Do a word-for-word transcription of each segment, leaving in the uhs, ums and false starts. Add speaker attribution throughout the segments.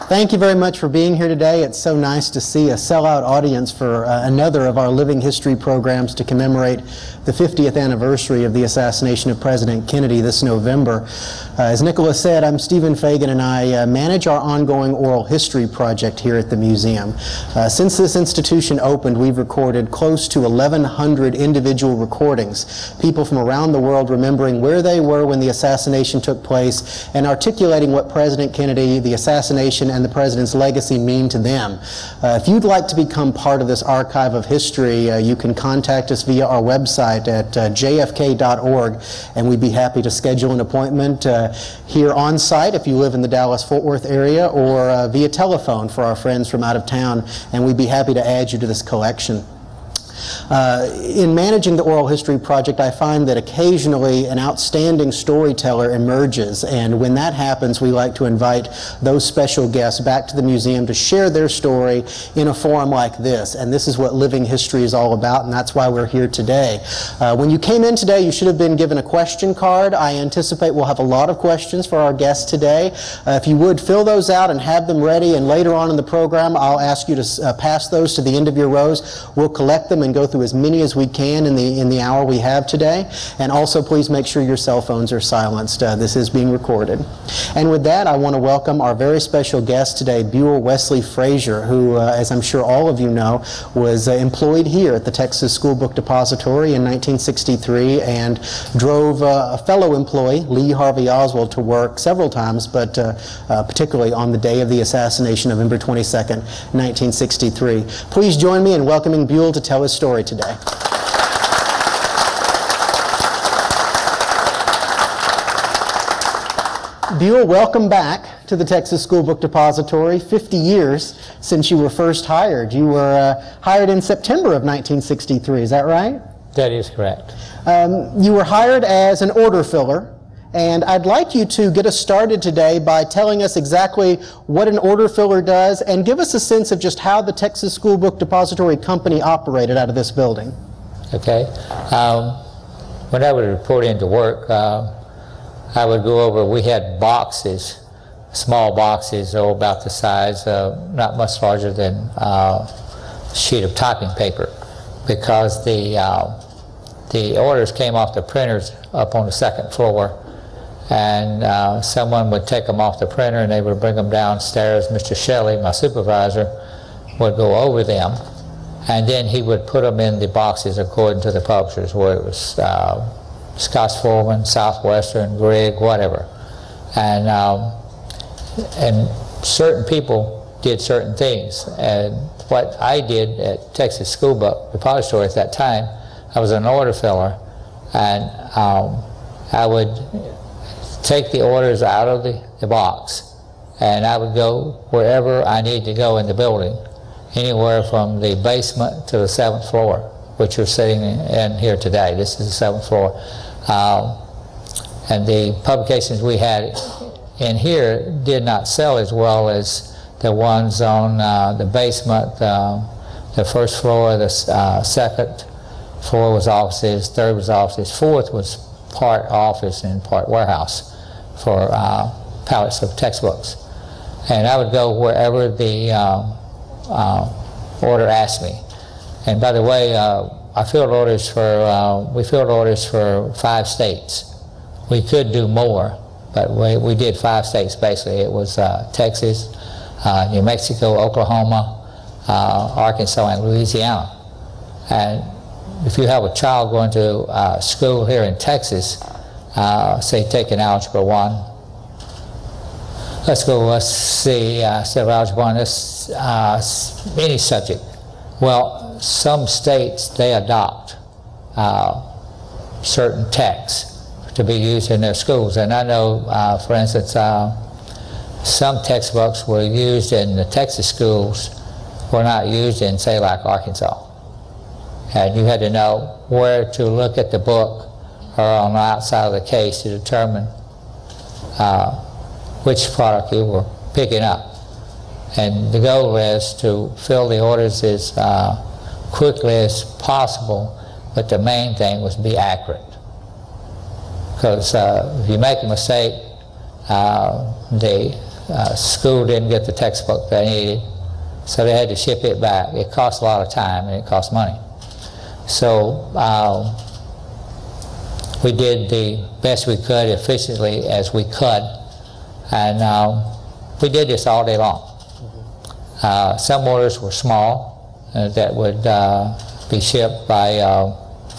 Speaker 1: Thank you very much for being here today. It's so nice to see a sellout audience for uh, another of our Living History programs to commemorate the fiftieth anniversary of the assassination of President Kennedy this November. Uh, as Nicholas said, I'm Stephen Fagan, and I uh, manage our ongoing oral history project here at the museum. Uh, since this institution opened, we've recorded close to eleven hundred individual recordings, people from around the world remembering where they were when the assassination took place and articulating what President Kennedy, the assassination, and the president's legacy mean to them. Uh, if you'd like to become part of this archive of history, uh, you can contact us via our website at uh, j f k dot org, and we'd be happy to schedule an appointment uh, here on site if you live in the Dallas-Fort Worth area, or uh, via telephone for our friends from out of town, and we'd be happy to add you to this collection. Uh, in managing the Oral History Project, I find that occasionally an outstanding storyteller emerges, and when that happens, we like to invite those special guests back to the museum to share their story in a forum like this. And this is what Living History is all about, and that's why we're here today. Uh, when you came in today, you should have been given a question card. I anticipate we'll have a lot of questions for our guests today. Uh, if you would, fill those out and have them ready, and later on in the program, I'll ask you to uh, pass those to the end of your rows. We'll collect them and go through as many as we can in the in the hour we have today. And also, please make sure your cell phones are silenced. Uh, this is being recorded. And with that, I want to welcome our very special guest today, Buell Wesley Frazier, who, uh, as I'm sure all of you know, was uh, employed here at the Texas School Book Depository in nineteen sixty-three and drove uh, a fellow employee, Lee Harvey Oswald, to work several times, but uh, uh, particularly on the day of the assassination, November twenty-second, nineteen sixty-three. Please join me in welcoming Buell to tell his story today. Buell, welcome back to the Texas School Book Depository. fifty years since you were first hired. You were uh, hired in September of nineteen sixty-three, is that right?
Speaker 2: That is correct.
Speaker 1: Um, you were hired as an order filler, and I'd like you to get us started today by telling us exactly what an order filler does, and give us a sense of just how the Texas School Book Depository Company operated out of this building.
Speaker 2: Okay. Um, when I would report into work, uh, I would go over, we had boxes, small boxes, oh, about the size, uh, not much larger than uh, a sheet of typing paper, because the, uh, the orders came off the printers up on the second floor, and uh, someone would take them off the printer and they would bring them downstairs. Mister Shelley, my supervisor, would go over them, and then he would put them in the boxes according to the publishers, where it was uh, Scotts Foreman, Southwestern, Grigg, whatever. And, um, and certain people did certain things. And what I did at Texas School Book Depository at that time, I was an order filler, and um, I would take the orders out of the, the box, and I would go wherever I need to go in the building, anywhere from the basement to the seventh floor, which you're sitting in here today. This is the seventh floor. Um, and the publications we had in here did not sell as well as the ones on uh, the basement, uh, the first floor, the uh, second floor was offices, third was offices, fourth was part office and part warehouse for uh, pallets of textbooks. And I would go wherever the um, uh, order asked me. And by the way, uh, I filled orders for, uh, we filled orders for five states. We could do more, but we, we did five states basically. It was uh, Texas, uh, New Mexico, Oklahoma, uh, Arkansas, and Louisiana. And if you have a child going to uh, school here in Texas, uh, say taking Algebra one, let's go, let's see, uh, instead of Algebra one, let's, uh, any subject. Well, some states, they adopt uh, certain texts to be used in their schools. And I know, uh, for instance, uh, some textbooks were used in the Texas schools were not used in, say, like Arkansas. And you had to know where to look at the book or on the outside of the case to determine uh, which product you were picking up. And the goal is to fill the orders as uh, quickly as possible, but the main thing was be accurate. Because uh, if you make a mistake, uh, the uh, school didn't get the textbook they needed, so they had to ship it back. It cost a lot of time and it cost money. So uh, we did the best we could, efficiently as we could, and uh, we did this all day long. Uh, some orders were small uh, that would uh, be shipped by uh,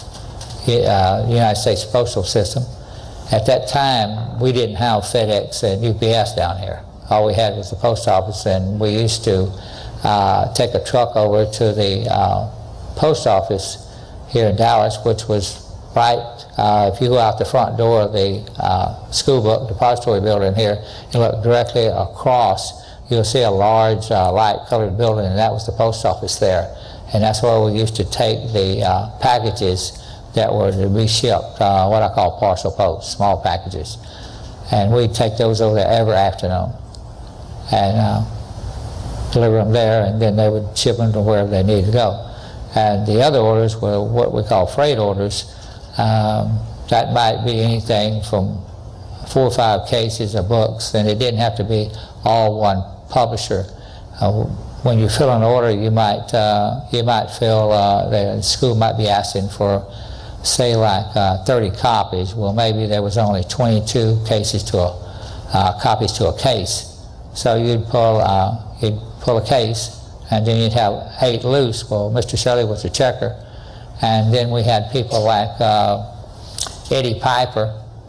Speaker 2: uh, the United States Postal System. At that time, we didn't have FedEx and U P S down here. All we had was the post office, and we used to uh, take a truck over to the uh, post office here in Dallas, which was right, uh, if you go out the front door of the uh, school book depository building here, and look directly across, you'll see a large uh, light-colored building, and that was the post office there. And that's where we used to take the uh, packages that were to be shipped, uh, what I call parcel post, small packages. And we'd take those over there every afternoon and uh, deliver them there, and then they would ship them to wherever they needed to go. And the other orders were what we call freight orders. Um, that might be anything from four or five cases of books, and it didn't have to be all one publisher. Uh, when you fill an order, you might uh, you might feel uh, the school might be asking for, say, like uh, thirty copies. Well, maybe there was only twenty-two cases to a uh, copies to a case. So you'd pull uh, you'd pull a case, and then you'd have eight loose. Well, Mister Shelley was the checker, and then we had people like uh, Eddie Piper,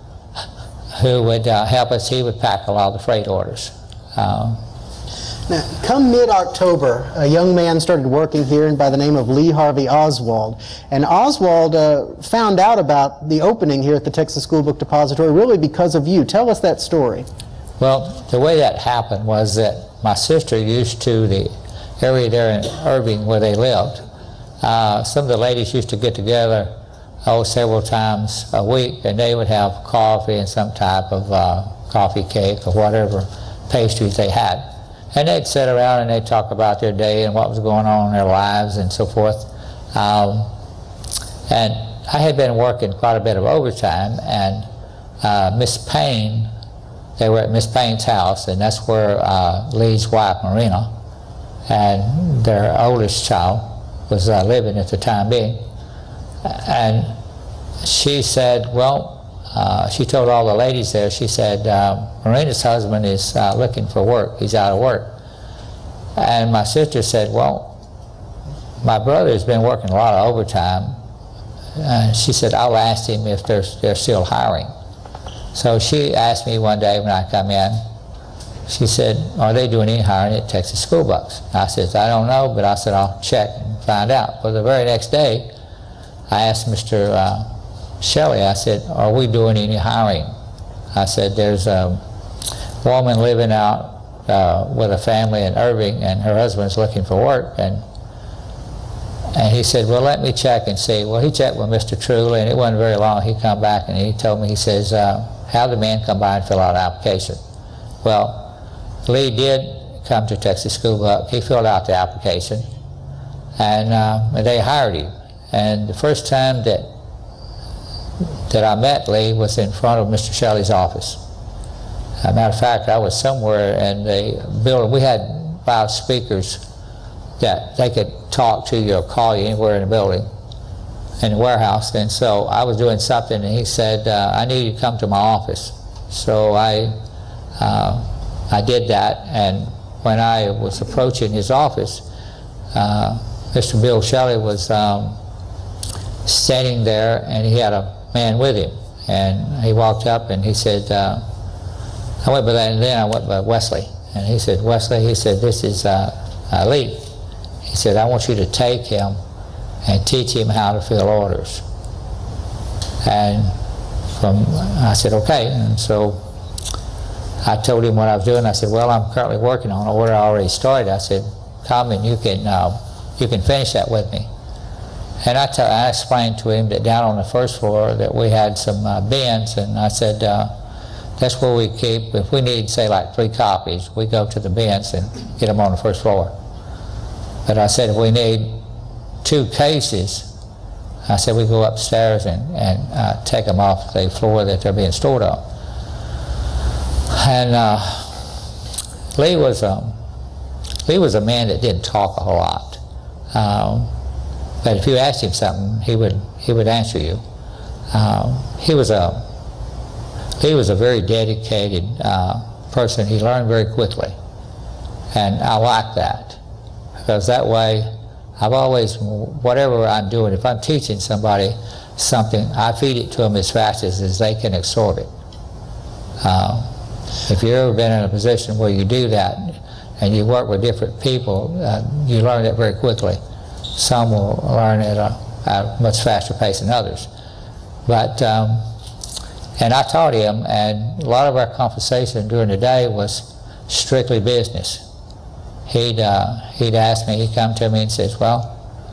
Speaker 2: who would uh, help us. He would pack a lot of the freight orders. Um,
Speaker 1: Now, come mid-October, a young man started working here by the name of Lee Harvey Oswald. And Oswald uh, found out about the opening here at the Texas School Book Depository really because of you. Tell us that story.
Speaker 2: Well, the way that happened was that my sister used to, the area there in Irving where they lived, uh, some of the ladies used to get together oh, several times a week, and they would have coffee and some type of uh, coffee cake or whatever pastries they had. And they'd sit around and they'd talk about their day and what was going on in their lives and so forth. Um, and I had been working quite a bit of overtime, and uh, Miss Payne, they were at Miss Payne's house, and that's where uh, Lee's wife, Marina, and their oldest child was uh, living at the time being. And she said, well, Uh, she told all the ladies there, she said, uh, Marina's husband is uh, looking for work. He's out of work. And my sister said, well, my brother's been working a lot of overtime. And she said, I'll ask him if they're, they're still hiring. So she asked me one day when I come in, she said, are they doing any hiring at Texas School Books? I said, I don't know, but I said, I'll check and find out. But the very next day, I asked Mister Uh, Shelley, I said, are we doing any hiring? I said, there's a woman living out uh, with a family in Irving, and her husband's looking for work. And and he said, well, let me check and see. Well, he checked with Mister Truly, and it wasn't very long. He come back and he told me, he says, uh, have the men come by and fill out an application. Well, Lee did come to Texas School Book. He filled out the application, and uh, they hired him. And the first time that that I met Lee was in front of Mister Shelley's office. As a matter of fact, I was somewhere in the building. We had five speakers that they could talk to you or call you anywhere in the building, in the warehouse. And so I was doing something, and he said, uh, I need you to come to my office. So I, uh, I did that, and when I was approaching his office, uh, Mister Bill Shelley was um, standing there, and he had a man with him, and he walked up and he said, uh, I went by that, and then I went by Wesley, and he said, Wesley, he said, this is uh, uh, Lee. He said, I want you to take him and teach him how to fill orders. And from, I said, okay. And so I told him what I was doing. I said, well, I'm currently working on an order I already started. I said, come and you can, uh, you can finish that with me. And I, t I explained to him that down on the first floor that we had some uh, bins, and I said, uh, that's where we keep, if we need, say, like three copies, we go to the bins and get them on the first floor. But I said, if we need two cases, I said, we go upstairs and, and uh, take them off the floor that they're being stored on. And uh, Lee was um, Lee was a man that didn't talk a whole lot, um, but if you asked him something, he would he would answer you. Um, he was a he was a very dedicated uh, person. He learned very quickly, and I like that, because that way I've always, whatever I'm doing, if I'm teaching somebody something, I feed it to them as fast as, as they can absorb it. Uh, if you've ever been in a position where you do that and you work with different people, uh, you learn it very quickly. Some will learn at a, at a much faster pace than others. But, um, and I taught him, and a lot of our conversation during the day was strictly business. He'd, uh, he'd ask me, he'd come to me and says, well,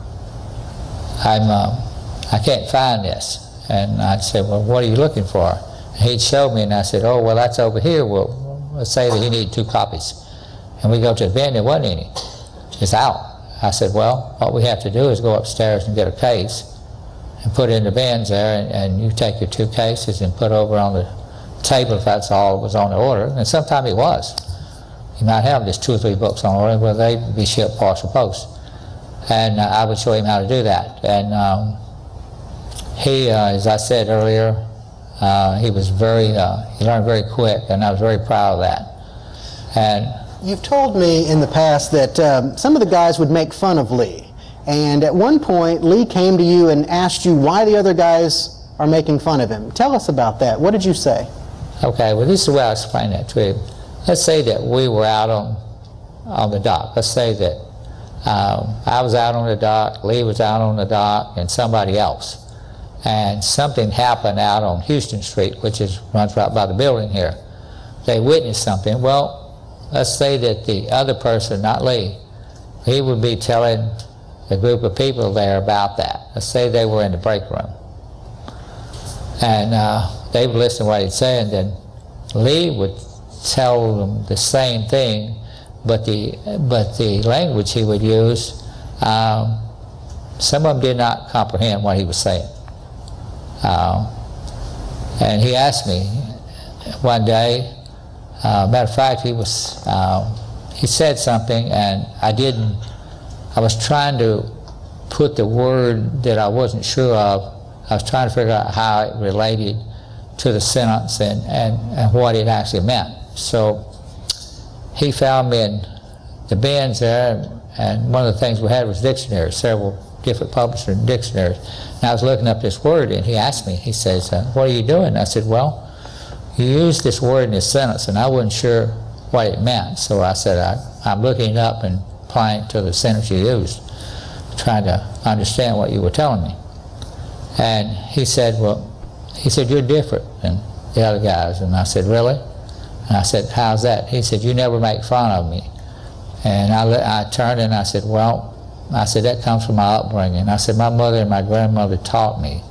Speaker 2: I'm, uh, I can't find this. And I'd say, well, what are you looking for? And he'd show me, and I said, oh, well, that's over here. Well, let's say that he needed two copies. And we go to the bin, there wasn't any. It's out. I said, well, what we have to do is go upstairs and get a case and put it in the bins there, and, and you take your two cases and put over on the table if that's all that was on the order. And sometimes it was. You might have just two or three books on order, where they'd be shipped partial post. And uh, I would show him how to do that. And um, he, uh, as I said earlier, uh, he was very, uh, he learned very quick, and I was very proud of that. And
Speaker 1: you've told me in the past that um, some of the guys would make fun of Lee. And at one point, Lee came to you and asked you why the other guys are making fun of him. Tell us about that. What did you say?
Speaker 2: Okay, well, this is the way I explain that to him. Let's say that we were out on, on the dock. Let's say that um, I was out on the dock, Lee was out on the dock, and somebody else. And something happened out on Houston Street, which is runs right by the building here. They witnessed something. Well, let's say that the other person, not Lee, he would be telling a group of people there about that. Let's say they were in the break room. And uh, they would listen to what he'd say, and then Lee would tell them the same thing, but the, but the language he would use, um, some of them did not comprehend what he was saying. Uh, and he asked me one day, uh, matter of fact, he was, uh, he said something, and I didn't, I was trying to put the word that I wasn't sure of. I was trying to figure out how it related to the sentence and, and, and what it actually meant. So he found me in the bins there, and, and one of the things we had was dictionaries, several different publisher dictionaries. And I was looking up this word, and he asked me, he says, uh, what are you doing? I said, well, you used this word in this sentence, and I wasn't sure what it meant. So I said, I, I'm looking it up and applying it to the sentence you used, trying to understand what you were telling me. And he said, well, he said, you're different than the other guys. And I said, really? And I said, how's that? He said, you never make fun of me. And I, I turned and I said, well, I said, that comes from my upbringing. I said, my mother and my grandmother taught me.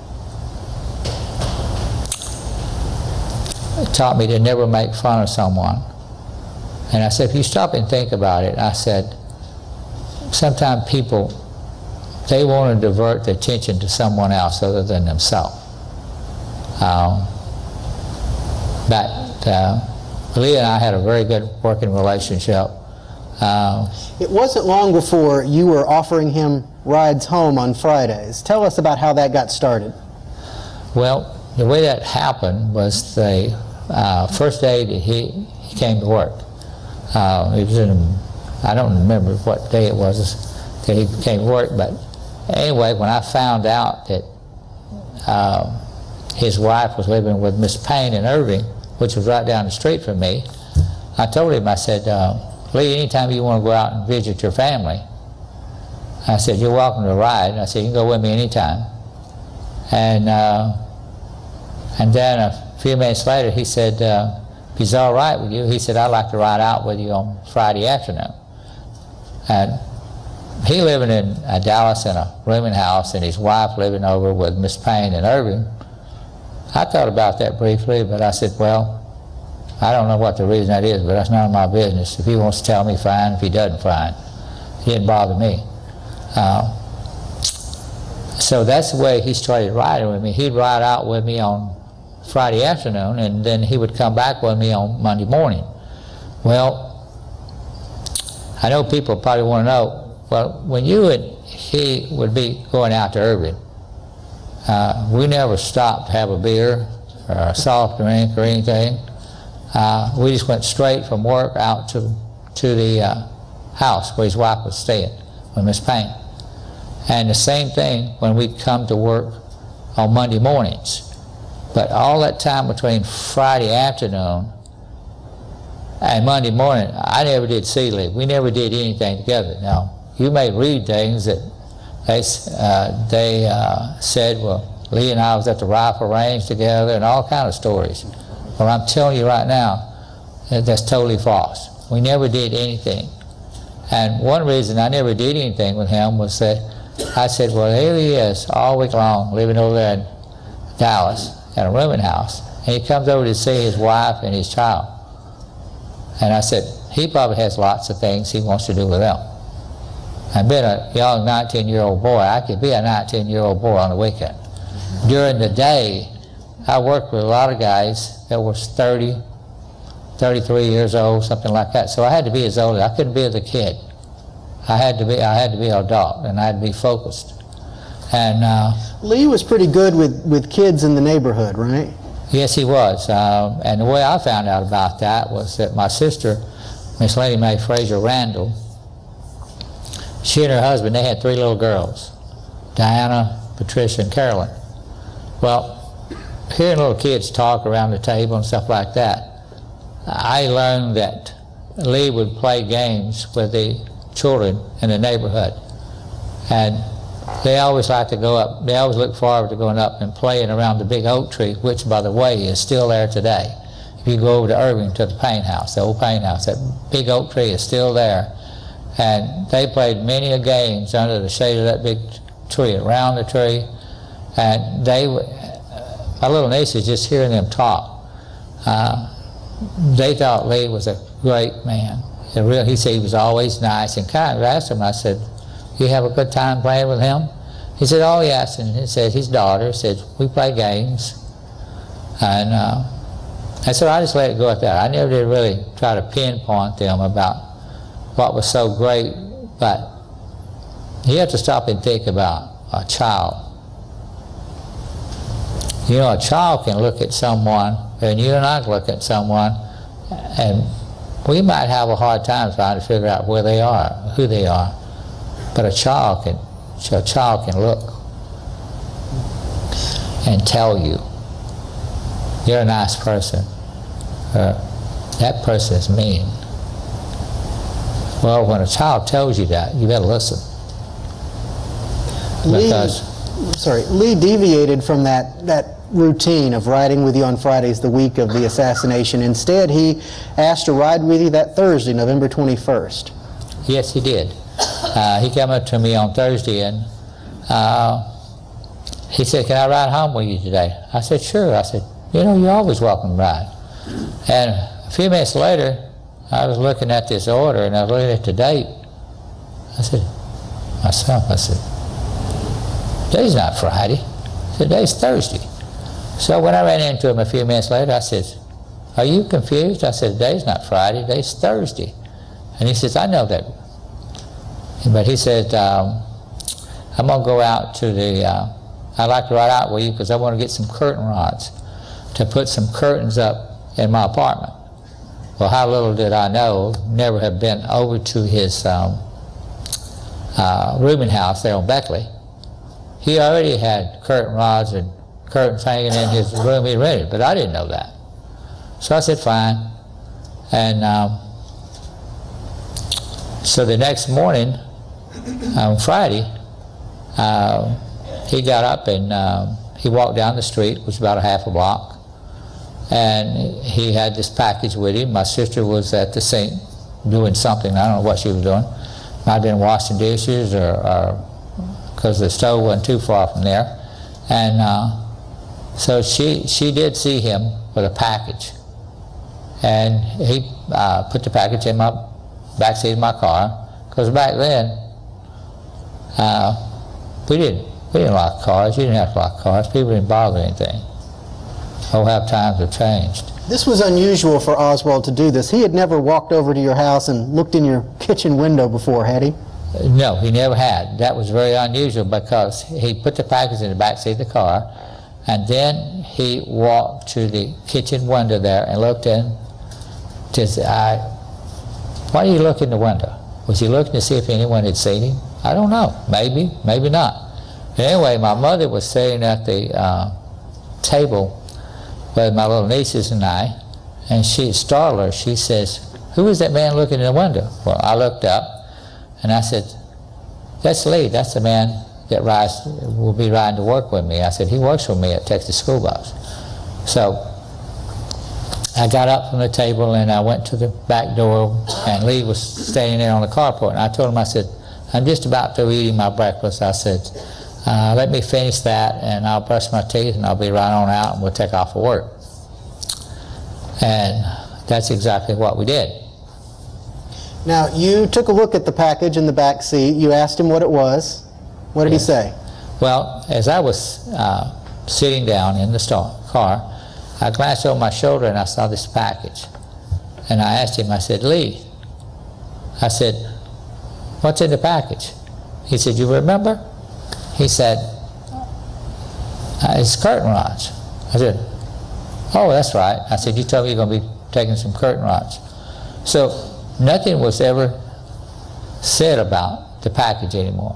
Speaker 2: Taught me to never make fun of someone. And I said, if you stop and think about it, I said, sometimes people, they want to divert the attention to someone else other than themselves. Um, but uh, Lee and I had a very good working relationship. Uh,
Speaker 1: it wasn't long before you were offering him rides home on Fridays. Tell us about how that got started.
Speaker 2: Well, the way that happened was the uh, first day that he, he came to work. Uh, it was in, I don't remember what day it was that he came to work, but anyway, when I found out that uh, his wife was living with Miss Payne in Irving, which was right down the street from me, I told him, I said, uh, Lee, anytime you want to go out and visit your family, I said, you're welcome to ride. And I said, you can go with me anytime. And, uh, and then a few minutes later, he said, uh, if he's all right with you, he said, I'd like to ride out with you on Friday afternoon. And he living in uh, Dallas in a rooming house, and his wife living over with Miss Payne in Irving. I thought about that briefly, but I said, well, I don't know what the reason that is, but that's none of my business. If he wants to tell me, fine. If he doesn't, fine. It didn't bother me. Uh, so that's the way he started riding with me. He'd ride out with me on Friday afternoon, and then he would come back with me on Monday morning. Well, I know people probably want to know, well, when you and he would be going out to Irving, uh, we never stopped to have a beer or a soft drink or anything. Uh, we just went straight from work out to, to the uh, house where his wife was staying with Miss Payne. And the same thing when we'd come to work on Monday mornings. But all that time between Friday afternoon and Monday morning, I never did see Lee. We never did anything together. Now, you may read things that they, uh, they uh, said, well, Lee and I was at the rifle range together and all kind of stories. Well, I'm telling you right now, that that's totally false. We never did anything. And one reason I never did anything with him was that I said, well, here he is all week long living over there in Dallas at a rooming house. And he comes over to see his wife and his child. And I said, he probably has lots of things he wants to do with them. And being a young nineteen-year-old boy, I could be a nineteen-year-old boy on the weekend. During the day, I worked with a lot of guys that were thirty, thirty-three years old, something like that. So I had to be as old. I couldn't be as a kid. I had to be. I had to be an adult, and I had to be focused. And uh,
Speaker 1: Lee was pretty good with with kids in the neighborhood, right?
Speaker 2: Yes, he was. Um, and the way I found out about that was that my sister, Miss Lady Mae Frazier Randall, she and her husband, they had three little girls, Diana, Patricia, and Carolyn. Well, hearing little kids talk around the table and stuff like that, I learned that Lee would play games with the children in the neighborhood. And they always like to go up, they always look forward to going up and playing around the big oak tree, which, by the way, is still there today. If you go over to Irving to the Payne house, the old Payne house, that big oak tree is still there. And they played many a games under the shade of that big tree, around the tree. And they, my little nieces, just hearing them talk, uh, they thought Lee was a great man. Real, he said he was always nice and kind. I asked him, I said, you have a good time playing with him? He said, oh yes. And he said, his daughter said, we play games. And, uh, and so I just let it go at that. I never did really try to pinpoint them about what was so great, but you have to stop and think about a child. You know, a child can look at someone, and you and I can look at someone, and we might have a hard time trying to figure out where they are, who they are. But a child can, a child can look and tell you, you're a nice person, or that person is mean. Well, when a child tells you that, you better listen.
Speaker 1: Lee,
Speaker 2: Because,
Speaker 1: sorry, Lee deviated from that, that routine of riding with you on Fridays the week of the assassination. Instead, he asked to ride with you that Thursday, November twenty-first.
Speaker 2: yes, he did. Uh, he came up to me on Thursday and uh, he said, can I ride home with you today? I said, sure. I said, you know, you're always welcome to ride. And a few minutes later, I was looking at this order and I was looking at the date. I said, myself, I said, today's not Friday. Today's Thursday. So when I ran into him a few minutes later, I said, are you confused? I said, today's not Friday, today's Thursday. And he says, I know that. But he said, um, I'm going to go out to the, uh, I'd like to ride out with you because I want to get some curtain rods to put some curtains up in my apartment. Well, how little did I know, never have been over to his um, uh, rooming house there on Beckley. He already had curtain rods and curtains hanging in his room he rented, but I didn't know that. So I said, fine. And um, so the next morning, on Friday, uh, he got up and um, he walked down the street, which was about a half a block, and he had this package with him. My sister was at the sink doing something. I don't know what she was doing. Might have been washing dishes, or because the stove wasn't too far from there. And uh, so she she did see him with a package, and he uh, put the package in my backseat of my car, because back then uh, we didn't we didn't lock cars. You didn't have to lock cars. People didn't bother anything. Oh, how times have changed.
Speaker 1: This was unusual for Oswald to do this. He had never walked over to your house and looked in your kitchen window before, had he?
Speaker 2: No, he never had. That was very unusual because he put the package in the back seat of the car, and then he walked to the kitchen window there and looked in. Just, I, why do you look in the window? Was he looking to see if anyone had seen him? I don't know. Maybe, maybe not. But anyway, my mother was sitting at the uh, table with my little nieces and I, and she startled her. She says, "Who is that man looking in the window?" Well, I looked up, and I said, "That's Lee. That's the man that rides, will be riding to work with me." I said, "He works for me at Texas School Bus." So I got up from the table and I went to the back door, and Lee was standing there on the carport. And I told him, I said, "I'm just about to eating my breakfast." I said, uh, "Let me finish that and I'll brush my teeth and I'll be right on out and we'll take off for work." And that's exactly what we did.
Speaker 1: Now, you took a look at the package in the back seat. You asked him what it was. What did
Speaker 2: Yeah.
Speaker 1: he say?
Speaker 2: Well, as I was uh, sitting down in the star car, I glanced over my shoulder and I saw this package. And I asked him, I said, "Lee," I said, "what's in the package?" He said, "You remember?" He said, uh, "It's curtain rods." I said, "Oh, that's right." I said, "You told me you're going to be taking some curtain rods." So nothing was ever said about the package anymore.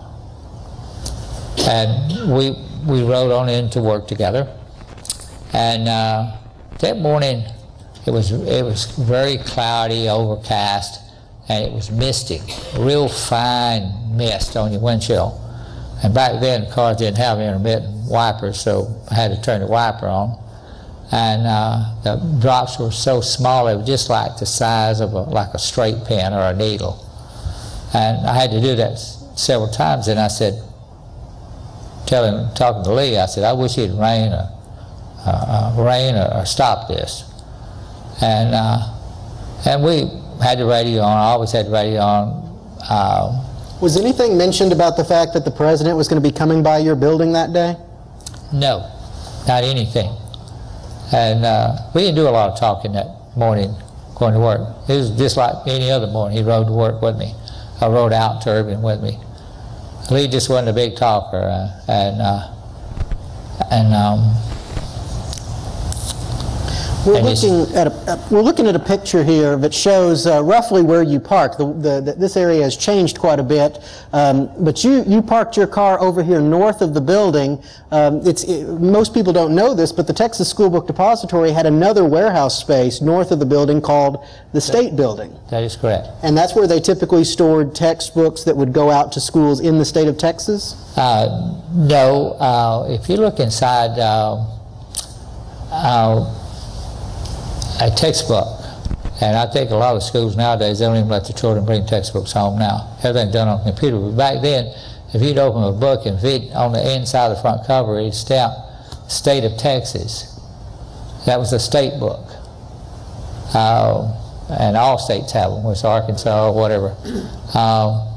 Speaker 2: And we, we rode on in to work together. And uh, that morning, it was, it was very cloudy, overcast, and it was misty, real fine mist on your windshield. And back then, cars didn't have intermittent wipers, so I had to turn the wiper on. And uh, the drops were so small, they were just like the size of a, like a straight pen or a needle. And I had to do that s several times, and I said, telling, talking to Lee, I said, "I wish it'd rain or, uh, uh, rain or, or stop this." And, uh, and we had the radio on, I always had the radio on. Uh,
Speaker 1: Was anything mentioned about the fact that the president was going to be coming by your building that day?
Speaker 2: No, not anything. And uh, we didn't do a lot of talking that morning going to work. It was just like any other morning. He rode to work with me. I rode out to Irving with me. Lee just wasn't a big talker. Uh, and uh, and um,
Speaker 1: We're
Speaker 2: and
Speaker 1: looking at a we're looking at a picture here that shows uh, roughly where you park. The, the, the, this area has changed quite a bit, um, but you you parked your car over here north of the building. Um, it's it, most people don't know this, but the Texas School Book Depository had another warehouse space north of the building called the State Building.
Speaker 2: That is correct.
Speaker 1: And that's where they typically stored textbooks that would go out to schools in the state of Texas?
Speaker 2: Uh, no, uh, if you look inside uh, uh, a textbook, and I think a lot of schools nowadays, they don't even let the children bring textbooks home now. Everything's done on computer. But back then, if you'd open a book and read on the inside of the front cover, it'd stamp State of Texas. That was a state book. Uh, and all states have them, whether it's Arkansas or whatever. Uh,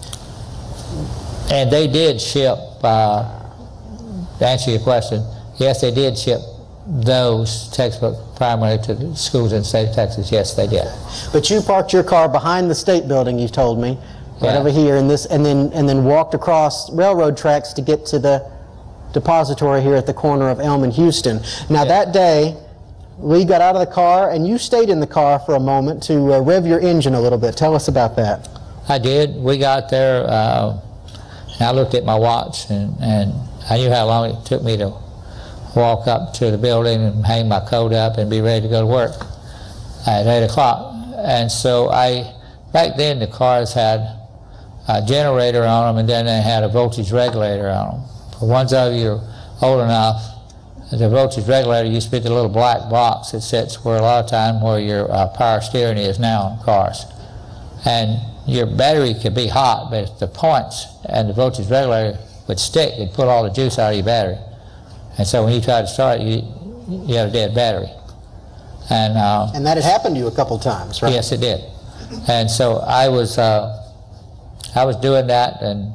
Speaker 2: and they did ship, uh, to answer your question, yes, they did ship those textbooks primarily to the schools in the state of Texas. Yes, they did.
Speaker 1: But you parked your car behind the State Building, you told me, right
Speaker 2: Yeah.
Speaker 1: over here, in this, and then and then walked across railroad tracks to get to the depository here at the corner of Elm and Houston. Now
Speaker 2: Yeah.
Speaker 1: that day, Lee got out of the car, and you stayed in the car for a moment to uh, rev your engine a little bit. Tell us about that.
Speaker 2: I did. We got there, uh, and I looked at my watch, and, and I knew how long it took me to walk up to the building and hang my coat up and be ready to go to work at eight o'clock. And so I, back then the cars had a generator on them, and then they had a voltage regulator on them. For ones of you old enough, the voltage regulator used to be the little black box that sits where a lot of time where your uh, power steering is now in cars. And your battery could be hot, but if the points and the voltage regulator would stick, it'd pull all the juice out of your battery. And so when you tried to start it, you, you had a dead battery. And, uh,
Speaker 1: And that had happened to you a couple times, right?
Speaker 2: yes, it did. And so I was, uh, I was doing that, and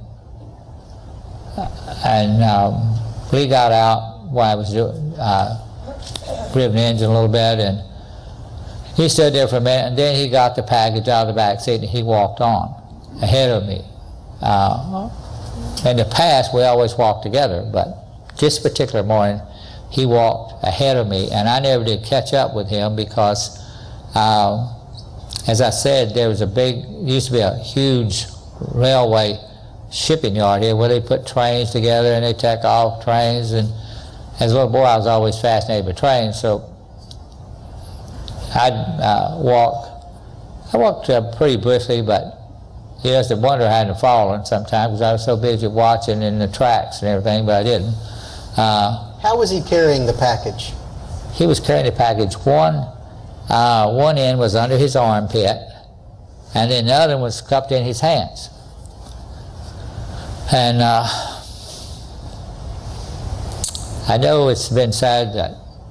Speaker 2: and um, Lee got out while I was doing, uh, revving the engine a little bit, and He stood there for a minute, and then he got the package out of the back seat, and he walked on ahead of me. Uh, in the past, we always walked together, but this particular morning, he walked ahead of me, and I never did catch up with him because, uh, as I said, there was a big, used to be a huge railway shipping yard here where they put trains together and they take off trains, and as a little boy I was always fascinated with trains, so I'd uh, walk, I walked uh, pretty briskly, but you just wonder I hadn't fallen sometimes because I was so busy watching in the tracks and everything, but I didn't. Uh,
Speaker 1: How was he carrying the package?
Speaker 2: He was carrying the package. One, uh, one end was under his armpit, and then the other one was cupped in his hands. And uh, I know it's been said that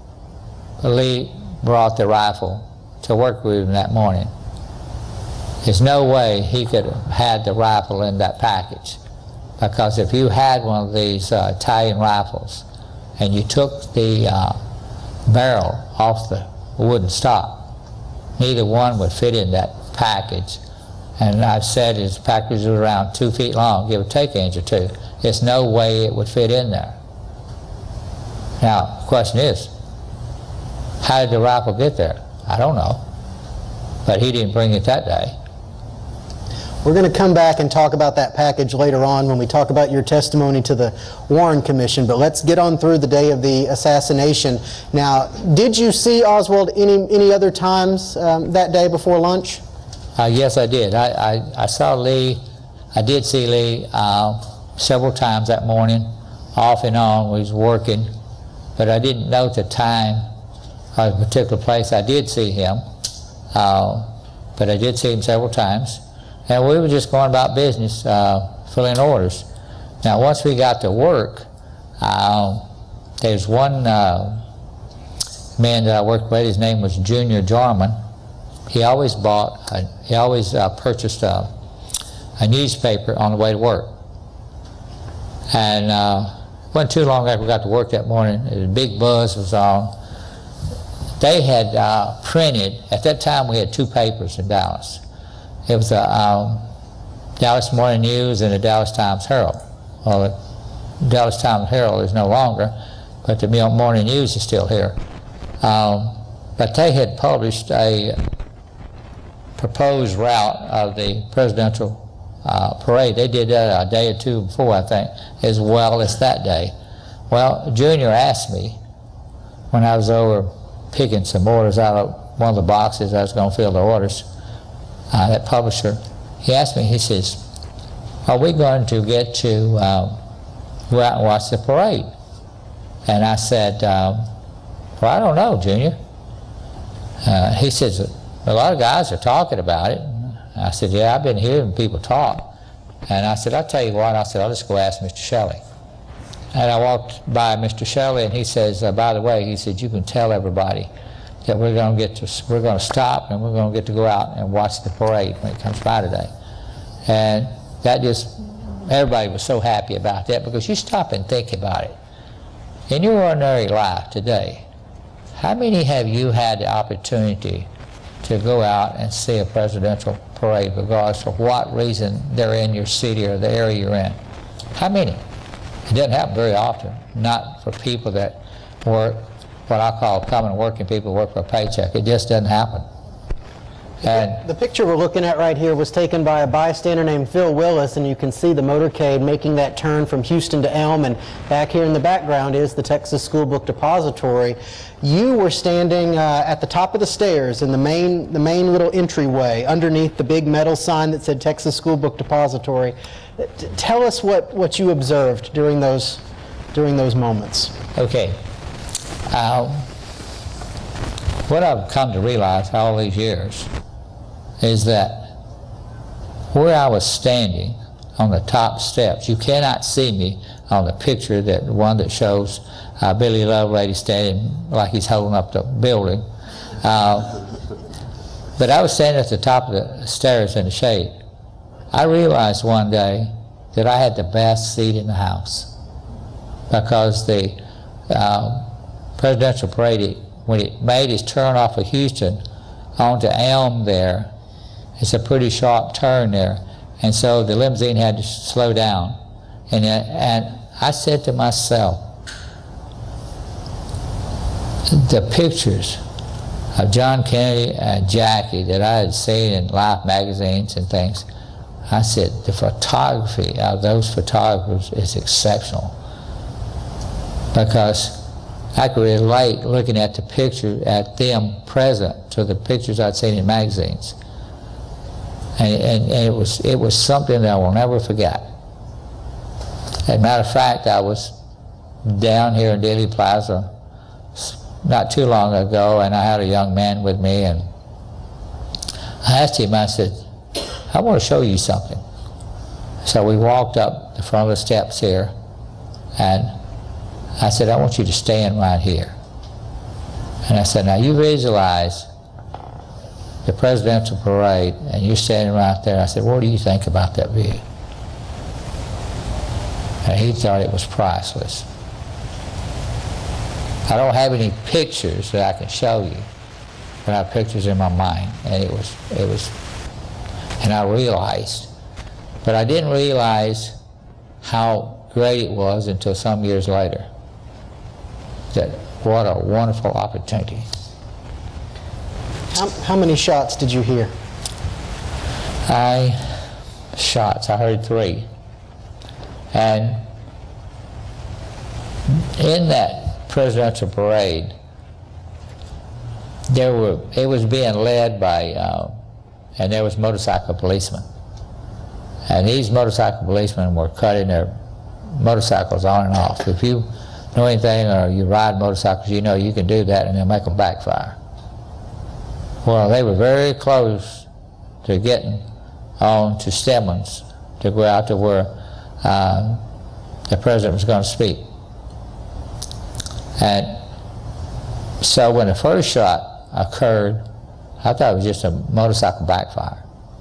Speaker 2: Lee brought the rifle to work with him that morning. There's no way he could have had the rifle in that package, because if you had one of these uh, Italian rifles and you took the uh, barrel off the wooden stock, neither one would fit in that package. And I've said his package was around two feet long, give or take an inch or two. There's no way it would fit in there. Now, the question is, how did the rifle get there? I don't know, but he didn't bring it that day.
Speaker 1: We're going to come back and talk about that package later on when we talk about your testimony to the Warren Commission, but let's get on through the day of the assassination. Now, did you see Oswald any, any other times um, that day before lunch?
Speaker 2: Uh, yes, I did. I, I, I saw Lee, I did see Lee uh, several times that morning, off and on. We was working, but I didn't know the time or the particular place I did see him, uh, but I did see him several times. And we were just going about business, uh, filling orders. Now, once we got to work, uh, there's one uh, man that I worked with. His name was Junior Jarman. He always bought, a, he always uh, purchased a, a newspaper on the way to work. And uh, it wasn't too long after we got to work that morning, a big buzz was on. They had uh, printed, at that time we had two papers in Dallas. It was the um, Dallas Morning News and the Dallas Times Herald. Well, the Dallas Times Herald is no longer, but the Morning News is still here. Um, but they had published a proposed route of the presidential uh, parade. They did that a day or two before, I think, as well as that day. Well, Junior asked me when I was over picking some orders out of one of the boxes I was going to fill the orders. Uh, that publisher, he asked me, he says, are we going to get to um, go out and watch the parade? And I said, um, well, I don't know, Junior. Uh, he says, a lot of guys are talking about it. I said, yeah, I've been hearing people talk. And I said, I'll tell you what, I said, I'll just go ask Mister Shelley. And I walked by Mister Shelley, and he says, uh, by the way, he said, you can tell everybody that we're going to get to, we're going to stop and we're going to get to go out and watch the parade when it comes by today. And that just, everybody was so happy about that, because you stop and think about it. In your ordinary life today, how many have you had the opportunity to go out and see a presidential parade, regardless of what reason they're in your city or the area you're in? How many? It doesn't happen very often, not for people that work, what I call common working people who work for a paycheck. It just doesn't happen. And
Speaker 1: the picture we're looking at right here was taken by a bystander named Phil Willis, and you can see the motorcade making that turn from Houston to Elm, and back here in the background is the Texas School Book Depository. You were standing uh, at the top of the stairs in the main, the main little entryway underneath the big metal sign that said Texas School Book Depository. T- tell us what, what you observed during those, during those moments.
Speaker 2: Okay. Uh, what I've come to realize all these years is that where I was standing on the top steps, you cannot see me on the picture, that one that shows uh, Billy Lovelady standing like he's holding up the building. Uh, but I was standing at the top of the stairs in the shade. I realized one day that I had the best seat in the house, because the uh, presidential parade, when it made its turn off of Houston, onto Elm there. It's a pretty sharp turn there. And so the limousine had to slow down. And, uh, and I said to myself, the pictures of John Kennedy and Jackie that I had seen in Life magazines and things, I said, the photography of those photographers is exceptional. Because I could relate looking at the picture, at them present, to the pictures I'd seen in magazines. And, and, and it was it was something that I will never forget. As a matter of fact, I was down here in Dealey Plaza not too long ago, and I had a young man with me, and I asked him, I said, I want to show you something. So we walked up the front of the steps here, and I said, I want you to stand right here. And I said, now you visualize the presidential parade, and you're standing right there. I said, what do you think about that view? And he thought it was priceless. I don't have any pictures that I can show you, but I have pictures in my mind, and it was, it was, and I realized, but I didn't realize how great it was until some years later. That what a wonderful opportunity.
Speaker 1: How, how many shots did you hear?
Speaker 2: I, shots, I heard three. And in that presidential parade, there were, it was being led by, uh, and there was motorcycle policemen. And these motorcycle policemen were cutting their motorcycles on and off. If you know anything or you ride motorcycles, you know you can do that and they'll make them backfire. Well, they were very close to getting on to Stedman's to go out to where uh, the president was going to speak. And so when the first shot occurred, I thought it was just a motorcycle backfire.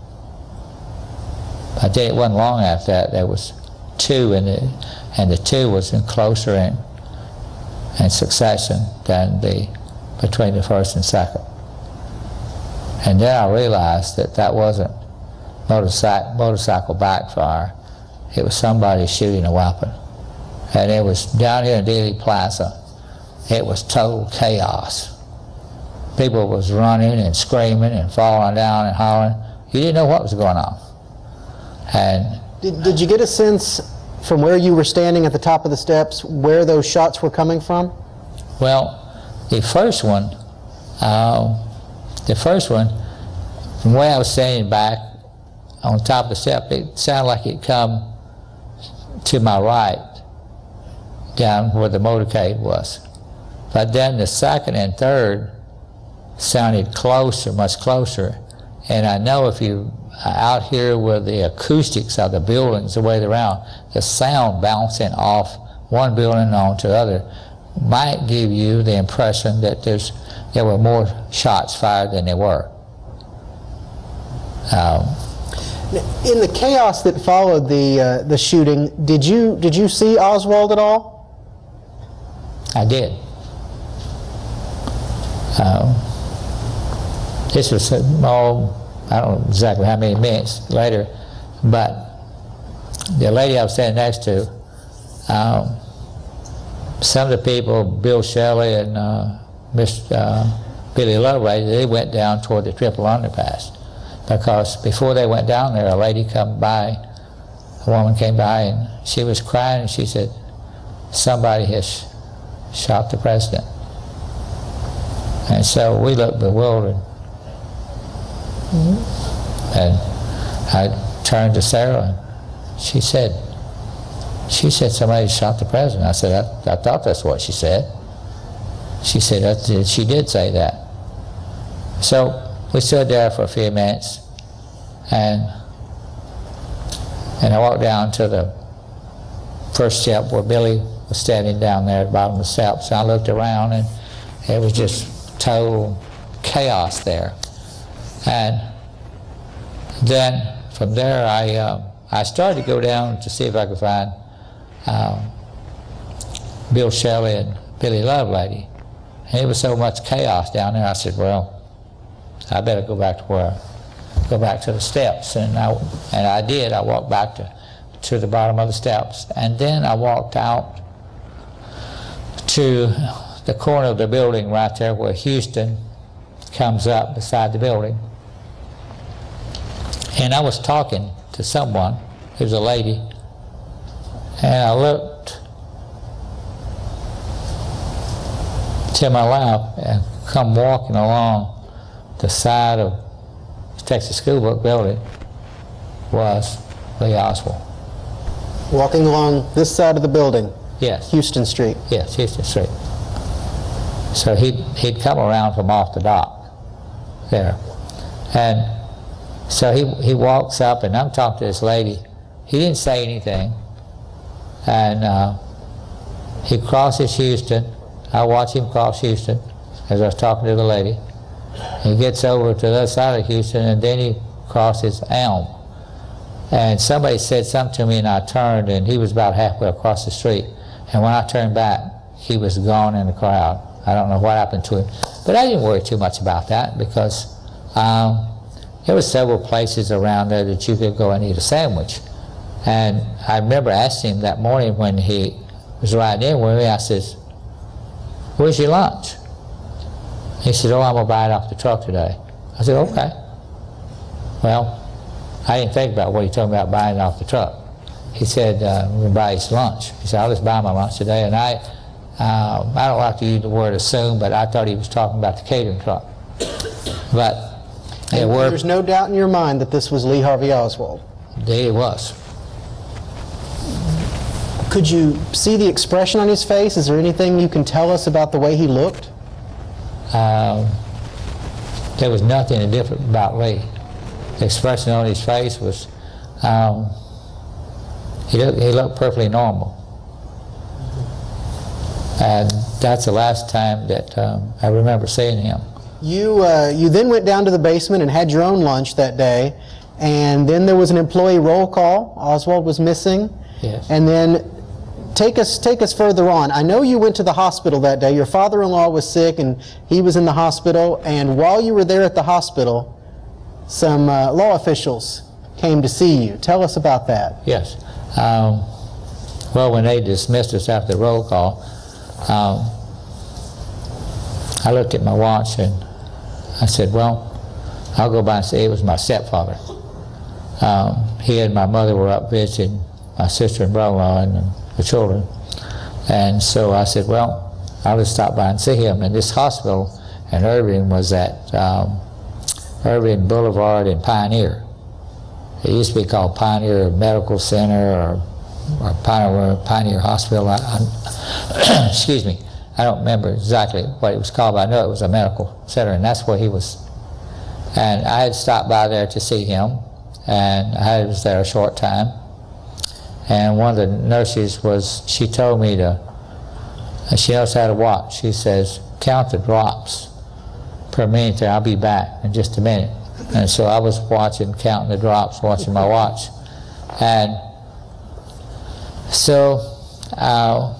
Speaker 2: I think it wasn't long after that, there was two, in the, and the two was in closer in, in succession than the, between the first and second. And then I realized that that wasn't motorcycle, motorcycle backfire. It was somebody shooting a weapon. And it was down here in Dealey Plaza. It was total chaos. People was running and screaming and falling down and hollering. You didn't know what was going on. And
Speaker 1: Did, did you get a sense from where you were standing at the top of the steps where those shots were coming from?
Speaker 2: Well, the first one, uh, the first one, from where I was standing back on top of the step, it sounded like it come to my right, down where the motorcade was. But then the second and third sounded closer, much closer. And I know if you out here with the acoustics of the buildings the way they're around, the sound bouncing off one building onto the other might give you the impression that there's there were more shots fired than there were. Um,
Speaker 1: In the chaos that followed the uh, the shooting, did you did you see Oswald at all?
Speaker 2: I did. Um, this was all, I don't know exactly how many minutes later, but the lady I was standing next to, um, some of the people, Bill Shelley and uh, Miss uh, Billy Lovelady, they went down toward the triple underpass. Because before they went down there, a lady come by, a woman came by, and she was crying, and she said, somebody has shot the president. And so we looked bewildered. Mm-hmm. And I turned to Sarah, and she said, she said somebody shot the president. I said, I, I thought that's what she said. She said, that, she did say that. So we stood there for a few minutes, and and I walked down to the first step where Billy was standing down there at the bottom of the steps. I looked around, and it was just total chaos there. And then from there, I uh, I started to go down to see if I could find um, Bill Shelley and Billy Lovelady. And it was so much chaos down there. I said, well, I better go back to where, go back to the steps. And I, and I did. I walked back to, to the bottom of the steps. And then I walked out to the corner of the building right there where Houston comes up beside the building. And I was talking to someone, it was a lady, and I looked to my left and come walking along the side of the Texas School Book building was Lee Oswald.
Speaker 1: Walking along this side of the building?
Speaker 2: Yes.
Speaker 1: Houston Street?
Speaker 2: Yes, Houston Street. So he'd, he'd come around from off the dock there. And so he, he walks up, and I'm talking to this lady. He didn't say anything. And uh, he crosses Houston. I watch him cross Houston as I was talking to the lady. He gets over to the other side of Houston, and then he crosses Elm. And somebody said something to me, and I turned, and he was about halfway across the street. And when I turned back, he was gone in the crowd. I don't know what happened to him. But I didn't worry too much about that, because um, there were several places around there that you could go and eat a sandwich. And I remember asking him that morning when he was riding in with me, I said, "Where's your lunch?" He said, "Oh, I'm going to buy it off the truck today." I said, "Okay." Well, I didn't think about what he told me about buying it off the truck. He said, uh, "We're going to buy his lunch." He said, "I'll just buy my lunch today." And I, uh, I don't like to use the word assume, but I thought he was talking about the catering truck. But
Speaker 1: and
Speaker 2: were,
Speaker 1: there's no doubt in your mind that this was Lee Harvey Oswald?
Speaker 2: It was.
Speaker 1: Could you see the expression on his face? Is there anything you can tell us about the way he looked?
Speaker 2: Um, there was nothing different about Lee. The expression on his face was, um, he, looked, he looked perfectly normal. And that's the last time that um, I remember seeing him.
Speaker 1: You, uh, you then went down to the basement and had your own lunch that day, and then there was an employee roll call. Oswald was missing.
Speaker 2: Yes.
Speaker 1: And then take us, take us further on. I know you went to the hospital that day. Your father-in-law was sick, and he was in the hospital. And while you were there at the hospital, some uh, law officials came to see you. Tell us about that.
Speaker 2: Yes. Um, well, when they dismissed us after the roll call, um, I looked at my watch and I said, "Well, I'll go by and see." It was my stepfather. Um, he and my mother were up visiting my sister and brother-in-law and the children. And so I said, "Well, I'll just stop by and see him." And this hospital in Irving was at um, Irving Boulevard and Pioneer. It used to be called Pioneer Medical Center or, or Pioneer, Pioneer Hospital. I, I, excuse me. I don't remember exactly what it was called, but I know it was a medical center, and that's where he was. And I had stopped by there to see him, and I was there a short time. And one of the nurses was, she told me to, she knows how to watch. She says, "Count the drops per minute there. I'll be back in just a minute." And so I was watching, counting the drops, watching my watch. And so uh,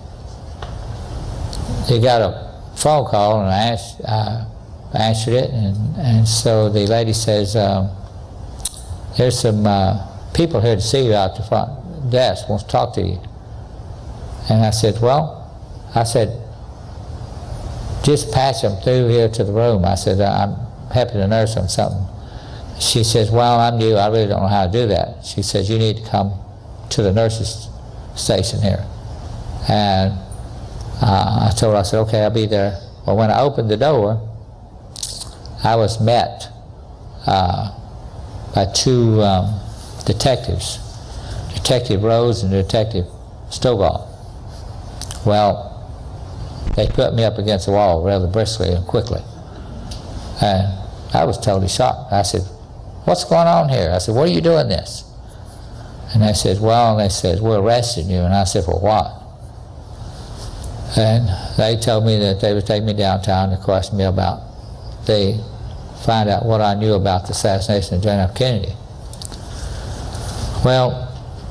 Speaker 2: they got a phone call, and I asked, uh, answered it, and, and so the lady says, um, "There's some uh, people here to see you out the front desk, wants to talk to you." And I said, "Well," I said, "just patch them through here to the room." I said, "I'm happy to nurse them something." She says, "Well, I'm new, I really don't know how to do that." She says, "You need to come to the nurses station here." And uh, I told her, I said, "Okay, I'll be there." Well, when I opened the door, I was met uh, by two um, detectives, Detective Rose and Detective Stovall. Well, they put me up against the wall rather briskly and quickly. And I was totally shocked. I said, "What's going on here?" I said, "What are you doing this?" And they said, "Well," they said, "we're arresting you." And I said, "For what?" And they told me that they would take me downtown to question me about, they find out what I knew about the assassination of John F. Kennedy. Well,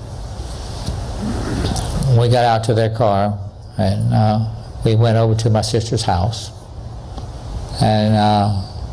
Speaker 2: we got out to their car, and uh, we went over to my sister's house, and uh,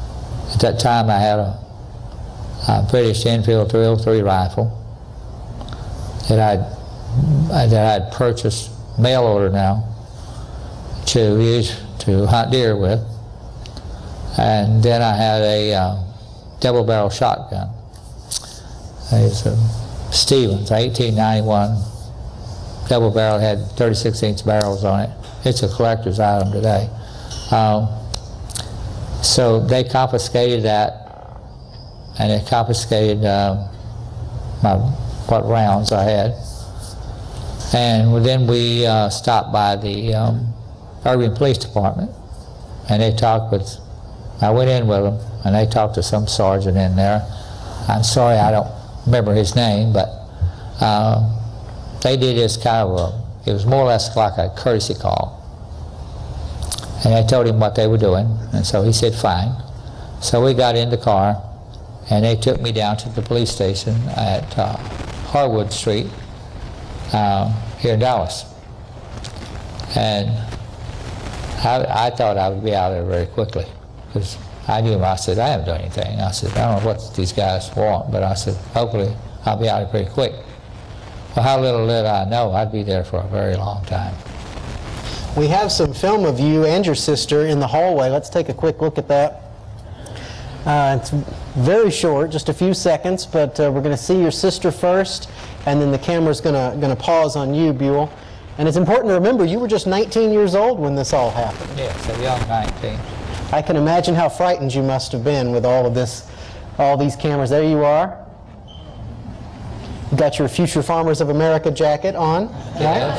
Speaker 2: At that time I had a, a British Enfield three oh three rifle that I'd, that I'd purchased, mail order now, to use to hunt deer with. And then I had a uh, double barrel shotgun. It's a Stevens, eighteen ninety-one double barrel, had thirty-six inch barrels on it. It's a collector's item today. Um, so they confiscated that, and they confiscated uh, my, what rounds I had. And then we uh, stopped by the um, Irving Police Department, and they talked with, I went in with them, and they talked to some sergeant in there. I'm sorry I don't remember his name, but uh, they did this kind of a, it was more or less like a courtesy call. And I told him what they were doing, and so he said fine. So we got in the car, and they took me down to the police station at uh, Harwood Street uh, here in Dallas. And I, I thought I would be out of there very quickly, because I knew him. I said, I haven't done anything. I said, I don't know what these guys want, but I said, hopefully I'll be out of here pretty quick. Well, how little did I know, I'd be there for a very long time.
Speaker 1: We have some film of you and your sister in the hallway. Let's take a quick look at that. Uh, it's very short, just a few seconds, but uh, we're going to see your sister first, and then the camera's going to going to pause on you, Buell. And it's important to remember, you were just nineteen years old when this all happened.
Speaker 2: Yes, a young nineteen.
Speaker 1: I can imagine how frightened you must have been with all of this, all these cameras. There you are. You got your Future Farmers of America jacket on. Right?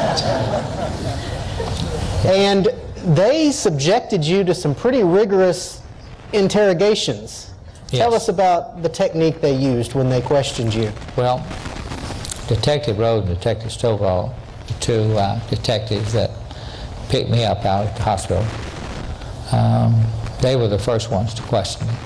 Speaker 1: And they subjected you to some pretty rigorous interrogations.
Speaker 2: Yes.
Speaker 1: Tell us about the technique they used when they questioned you.
Speaker 2: Well, Detective Rose and Detective Stovall, the two uh, detectives that picked me up out at the hospital, um, they were the first ones to question me.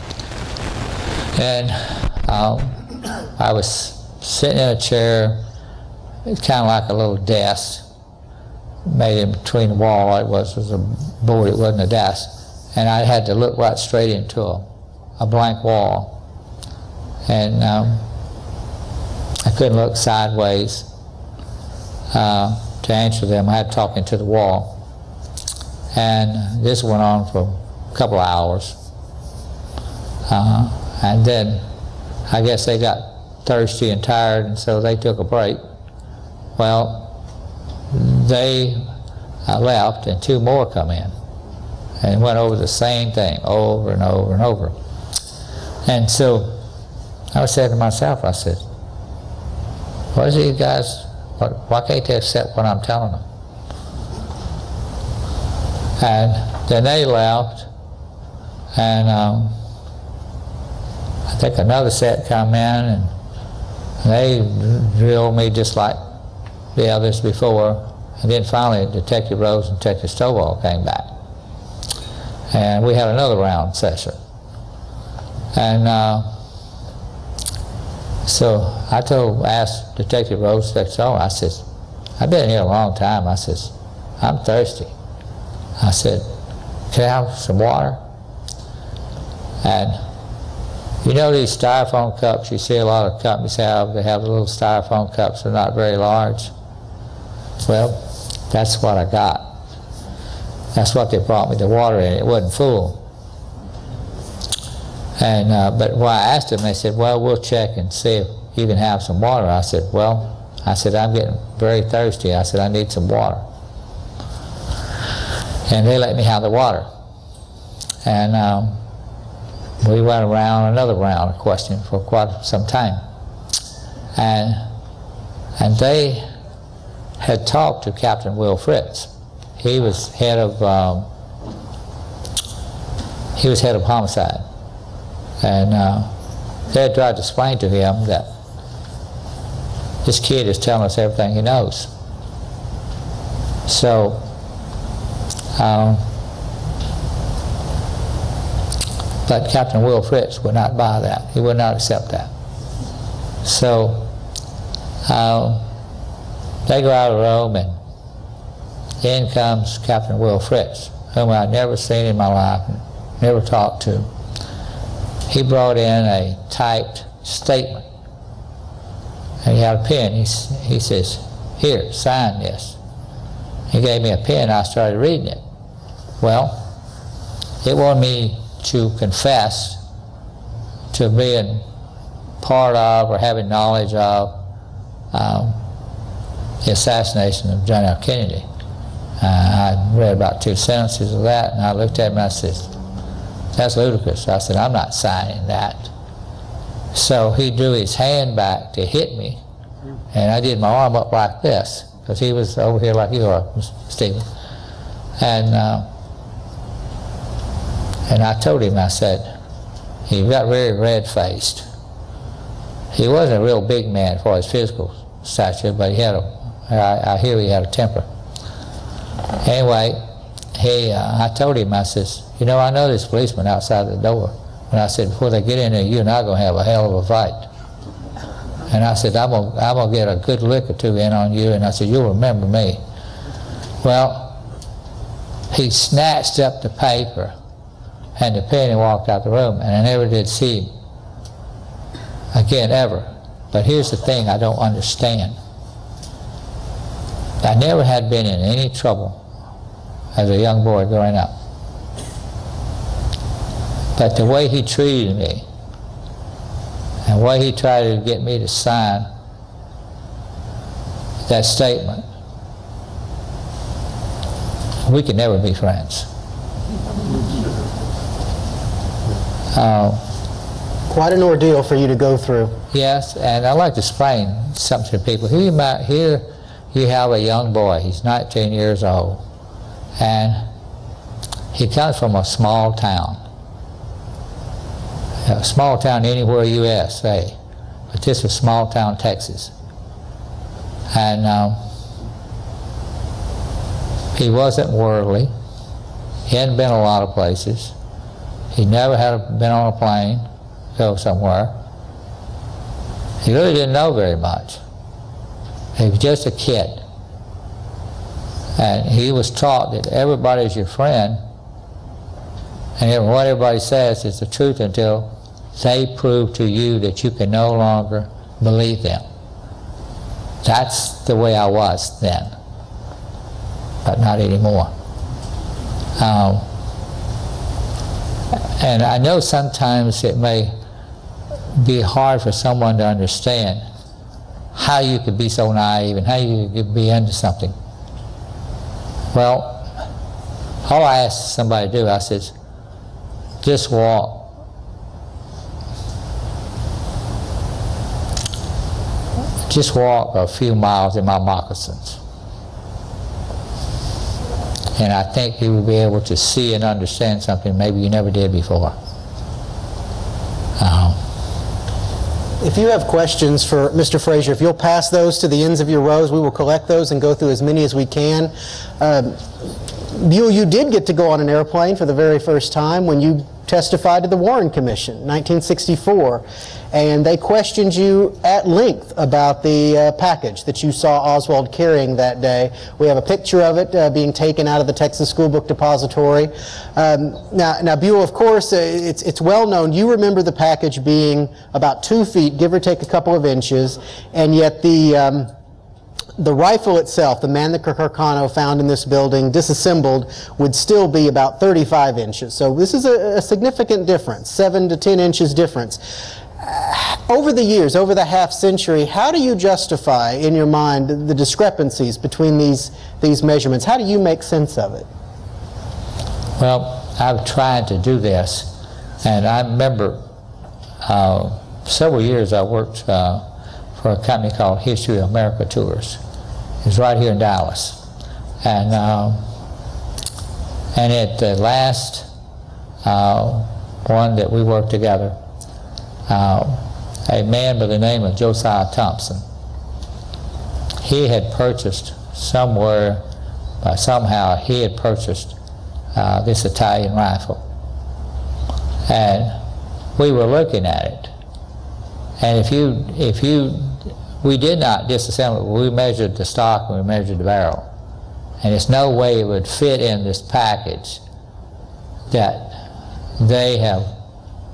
Speaker 2: And um, I was sitting in a chair, it's kind of like a little desk, made in between the wall. It was, was a board, it wasn't a desk. And I had to look right straight into a, a blank wall. And um, I couldn't look sideways uh, to answer them. I had to talk into the wall. And this went on for a couple of hours. Uh, and then I guess they got thirsty and tired, and so they took a break. Well, they uh, left, and two more come in and went over the same thing over and over and over. And so I was saying to myself, I said, what is it you guys, what, why can't they accept what I'm telling them? And then they left, and um, I think another set come in, and they drilled me just like the others before. And then finally Detective Rose and Detective Stovall came back, and we had another round session. And uh, so I told, asked Detective Rose, Detective Stovall, I said, I've been here a long time. I says, I'm thirsty. I said, can I have some water? And you know these styrofoam cups, you see a lot of companies have, they have little styrofoam cups, they're not very large. Well, that's what I got. That's what they brought me the water in. It wasn't full. And uh, but when I asked them, they said, well, we'll check and see if you can have some water. I said, well, I said, I'm getting very thirsty. I said, I need some water. And they let me have the water. And um, we went around another round of questioning for quite some time. And, and they had talked to Captain Will Fritz. He was head of um, he was head of homicide, and uh, they had tried to explain to him that this kid is telling us everything he knows. So um, but Captain Will Fritz would not buy that. He would not accept that. So uh, they go out of the room, and in comes Captain Will Fritz, whom I'd never seen in my life, never talked to. he brought in a typed statement. And he had a pen. He, he says, "Here, sign this." He gave me a pen. I started reading it. Well, it wanted me to confess to being part of or having knowledge of um, the assassination of John F. Kennedy. Uh, I read about two sentences of that, and I looked at him and I said, "That's ludicrous." I said, "I'm not signing that." So he drew his hand back to hit me, and I did my arm up like this, because he was over here like you are, Stephen. And, uh, and I told him, I said, he got very red-faced. He wasn't a real big man for his physical stature, but he had a, I, I hear he had a temper. Anyway, he, uh, I told him, I says, "You know, I know this policeman outside the door." And I said, "Before they get in there, you and I are going to have a hell of a fight." And I said, I'm going I'm to get a good lick or two in on you. And I said, "You'll remember me." Well, he snatched up the paper and the pen and walked out the room. And I never did see him again, ever. But here's the thing I don't understand. I never had been in any trouble as a young boy growing up. But the way he treated me, and the way he tried to get me to sign that statement, we could never be friends. Uh,
Speaker 1: Quite an ordeal for you to go through.
Speaker 2: Yes, and I'd like to explain something to people. Here you, might, here you have a young boy, he's nineteen years old, and he comes from a small town. A small town anywhere U S A, but this was small town Texas. And um, he wasn't worldly. He hadn't been a lot of places. He never had been on a plane, go somewhere. He really didn't know very much. He was just a kid. And he was taught that everybody's your friend, and what everybody says is the truth until they prove to you that you can no longer believe them. That's the way I was then, but not anymore. Um, and I know sometimes it may be hard for someone to understand how you could be so naive and how you could be into something. Well, all I asked somebody to do, I said, just walk. Just walk a few miles in my moccasins. And I think you will be able to see and understand something maybe you never did before. Um,
Speaker 1: If you have questions for Mister Frazier, if you'll pass those to the ends of your rows, we will collect those and go through as many as we can. Um, Buell, you did get to go on an airplane for the very first time when you testified to the Warren Commission, nineteen sixty-four, and they questioned you at length about the uh, package that you saw Oswald carrying that day. We have a picture of it uh, being taken out of the Texas School Book Depository. Um, now, now, Buell, of course, uh, it's, it's well known, you remember the package being about two feet, give or take a couple of inches, and yet the um, the rifle itself, the Mannlicher Carcano found in this building, disassembled, would still be about thirty-five inches. So this is a, a significant difference, seven to ten inches difference. Uh, over the years, over the half century, how do you justify in your mind the discrepancies between these, these measurements? How do you make sense of it?
Speaker 2: Well, I've tried to do this, and I remember uh, several years I worked uh, for a company called History of America Tours. It's right here in Dallas. And, um, and at the last uh, one that we worked together, uh, a man by the name of Josiah Thompson, he had purchased somewhere, uh, somehow he had purchased uh, this Italian rifle. And we were looking at it. And if you, if you, we did not disassemble it. We measured the stock and we measured the barrel. And there's no way it would fit in this package that they have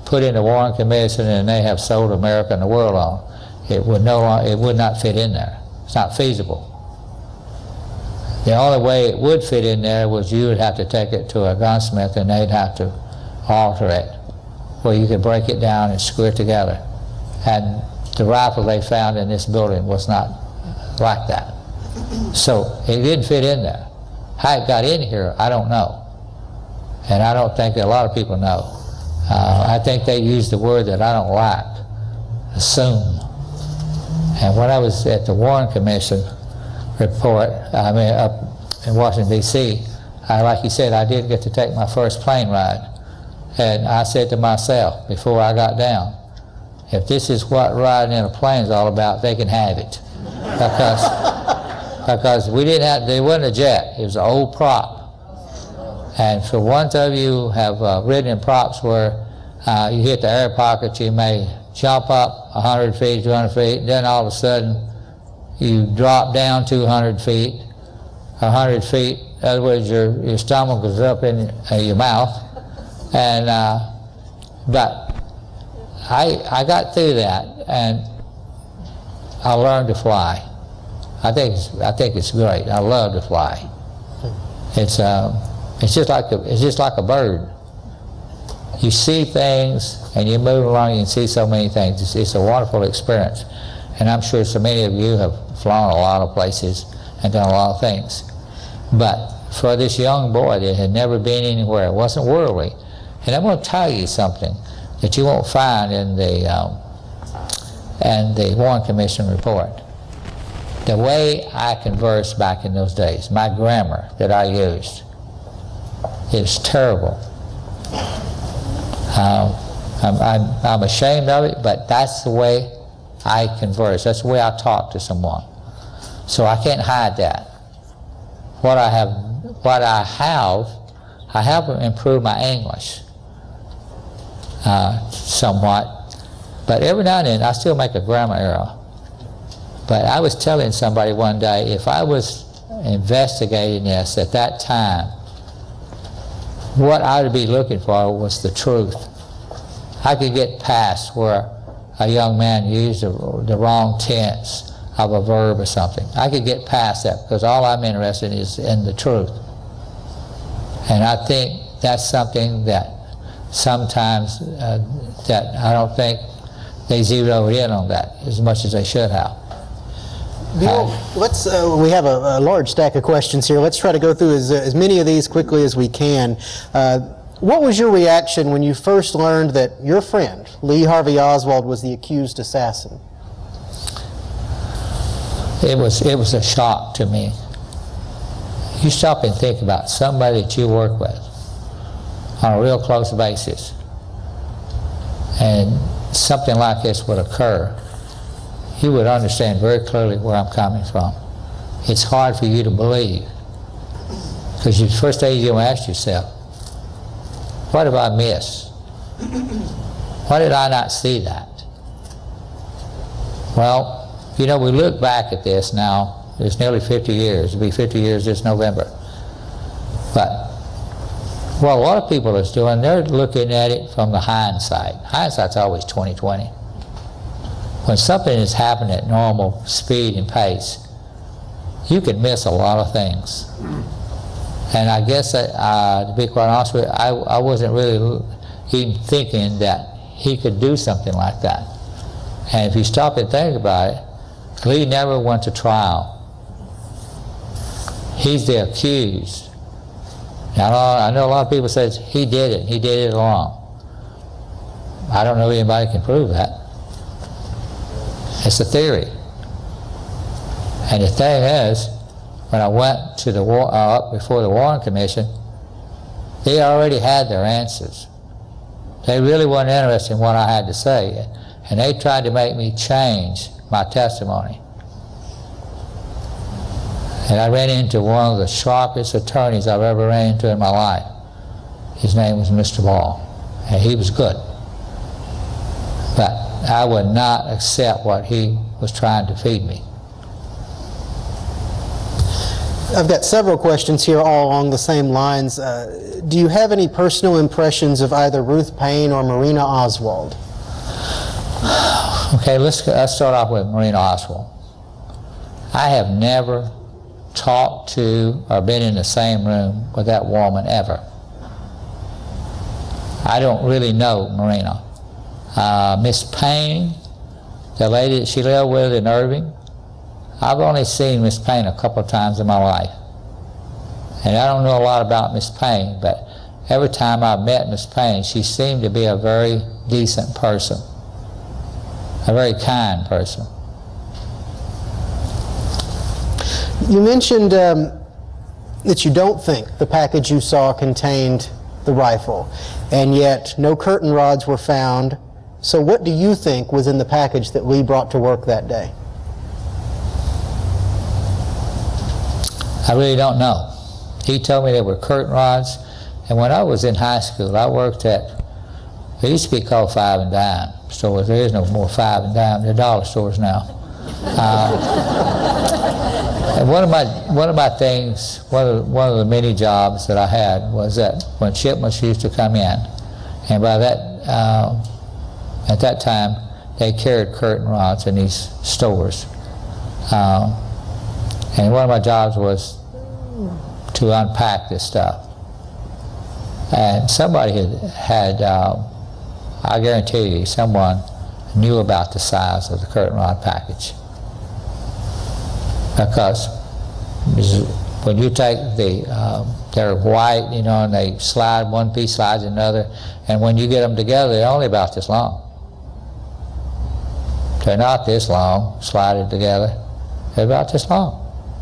Speaker 2: put in the Warren Commission and they have sold America and the world on, it would no longer, it would not fit in there. It's not feasible. The only way it would fit in there was you would have to take it to a gunsmith and they'd have to alter it, where you could break it down and screw it together. And the rifle they found in this building was not like that. So it didn't fit in there. How it got in here, I don't know. And I don't think that a lot of people know. Uh, I think they used the word that I don't like, assume. And when I was at the Warren Commission report, I mean up in Washington, D C, I, like you said, I did get to take my first plane ride. And I said to myself before I got down, if this is what riding in a plane is all about, they can have it. Because, because we didn't have, there wasn't a jet, it was an old prop. And for ones of you who have uh, ridden in props where uh, you hit the air pocket, you may jump up one hundred feet, two hundred feet, and then all of a sudden you drop down two hundred feet, one hundred feet, in other words, your, your stomach is up in uh, your mouth. And, uh, but I, I got through that and I learned to fly. I think it's, I think it's great. I love to fly. It's, um, it's, just like a, it's just like a bird. You see things and you move along and you see so many things. It's, it's a wonderful experience. And I'm sure so many of you have flown a lot of places and done a lot of things. But for this young boy that had never been anywhere, wasn't worldly, and I'm going to tell you something that you won't find in the, um, in the Warren Commission report. The way I conversed back in those days, my grammar that I used, is terrible. Um, I'm, I'm, I'm ashamed of it, but that's the way I converse. That's the way I talk to someone. So I can't hide that. What I have, what I have, I have improved my English uh, somewhat, but every now and then I still make a grammar error. But I was telling somebody one day, if I was investigating this at that time, what I would be looking for was the truth. I could get past where a young man used the, the wrong tense of a verb or something. I could get past that because all I'm interested in is in the truth. And I think that's something that sometimes uh, that I don't think they zeroed in on that as much as they should have.
Speaker 1: Buell, let's, uh, we have a, a large stack of questions here. Let's try to go through as, uh, as many of these quickly as we can. Uh, what was your reaction when you first learned that your friend, Lee Harvey Oswald, was the accused assassin?
Speaker 2: It was, it was a shock to me. You stop and think about somebody that you work with on a real close basis, and something like this would occur. You would understand very clearly where I'm coming from. It's hard for you to believe, because the first day you're going to ask yourself, what have I missed? Why did I not see that? Well, you know, we look back at this now, it's nearly fifty years, it'll be fifty years this November. But what a lot of people are doing, they're looking at it from the hindsight. Hindsight's always twenty twenty. When something is happening at normal speed and pace, you can miss a lot of things. And I guess, that, uh, to be quite honest with you, I, I wasn't really even thinking that he could do something like that. And if you stop and think about it, Lee never went to trial. He's the accused. Now, I know a lot of people say he did it, he did it alone. I don't know if anybody can prove that. It's a theory. And the thing is, when I went to the war, uh, up before the Warren Commission, they already had their answers. They really weren't interested in what I had to say, and they tried to make me change my testimony. And I ran into one of the sharpest attorneys I've ever ran into in my life. His name was Mister Buell, and he was good. But I would not accept what he was trying to feed me.
Speaker 1: I've got several questions here all along the same lines. Uh, do you have any personal impressions of either Ruth Paine or Marina Oswald?
Speaker 2: Okay, let's, let's start off with Marina Oswald. I have never talked to or been in the same room with that woman ever. I don't really know Marina. Uh, Miss Paine, the lady that she lived with in Irving, I've only seen Miss Paine a couple of times in my life. And I don't know a lot about Miss Paine, but every time I've met Miss Paine, she seemed to be a very decent person, a very kind person.
Speaker 1: You mentioned um, that you don't think the package you saw contained the rifle, and yet no curtain rods were found. So what do you think was in the package that Lee brought to work that day?
Speaker 2: I really don't know. He told me there were curtain rods, and when I was in high school, I worked at, it used to be called Five and Dime stores. There is no more Five and Dime. They're dollar stores now. Uh, and one of my one of my things, one of one of the many jobs that I had was that when shipments used to come in, and by that uh, at that time they carried curtain rods in these stores. Uh, And one of my jobs was to unpack this stuff. And somebody had, had uh, I guarantee you, someone knew about the size of the curtain rod package. Because when you take the, um, they're white, you know, and they slide, one piece slides another, and when you get them together, they're only about this long. They're not this long, slided together. They're about this long.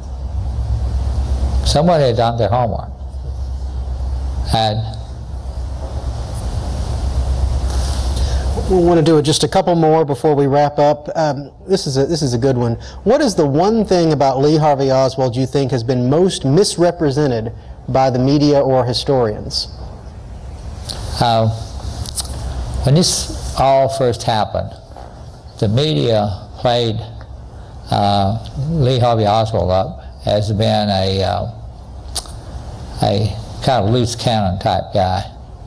Speaker 2: Someone had done their homework. And
Speaker 1: we want to do just a couple more before we wrap up. Um, this is a this is a good one. What is the one thing about Lee Harvey Oswald you think has been most misrepresented by the media or historians?
Speaker 2: Uh, when this all first happened, the media played uh, Lee Harvey Oswald up as being a, uh, a kind of loose cannon type guy.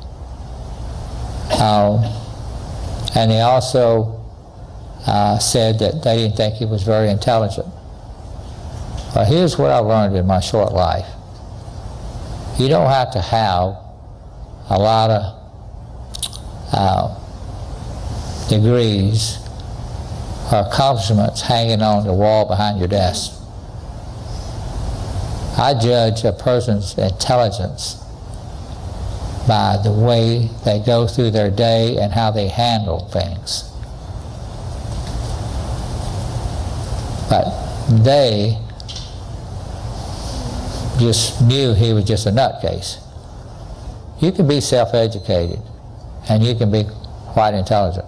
Speaker 2: Um, and they also uh, said that they didn't think he was very intelligent. Well, here's what I learned in my short life. You don't have to have a lot of uh, degrees or accomplishments hanging on the wall behind your desk. I judge a person's intelligence by the way they go through their day and how they handle things. But they just knew he was just a nutcase. You can be self-educated and you can be quite intelligent.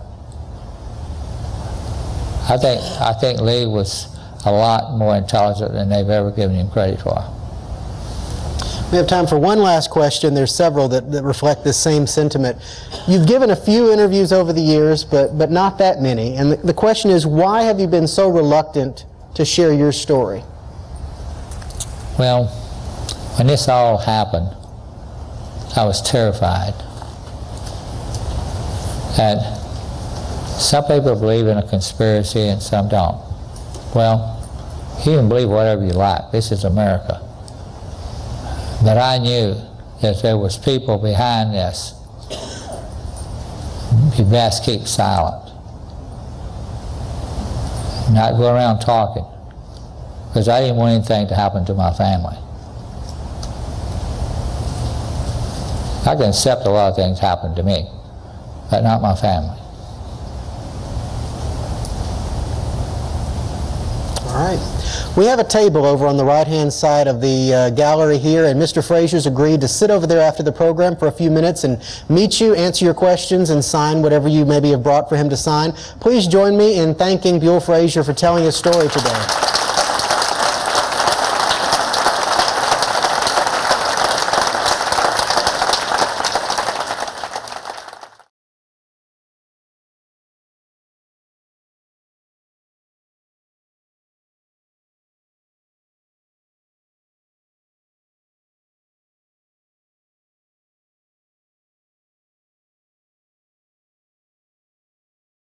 Speaker 2: I think, I think Lee was a lot more intelligent than they've ever given him credit for.
Speaker 1: We have time for one last question. There's several that, that reflect this same sentiment. You've given a few interviews over the years, but, but not that many. And the, the question is, why have you been so reluctant to share your story?
Speaker 2: Well, when this all happened, I was terrified. And some people believe in a conspiracy and some don't. Well, you can believe whatever you like. This is America. But I knew that there was people behind this. You best keep silent. Not go around talking. Because I didn't want anything to happen to my family. I can accept a lot of things happen to me, but not my family.
Speaker 1: All right. We have a table over on the right-hand side of the uh, gallery here, and Mister Frazier's agreed to sit over there after the program for a few minutes and meet you, answer your questions, and sign whatever you maybe have brought for him to sign. Please join me in thanking Buell Frazier for telling his story today.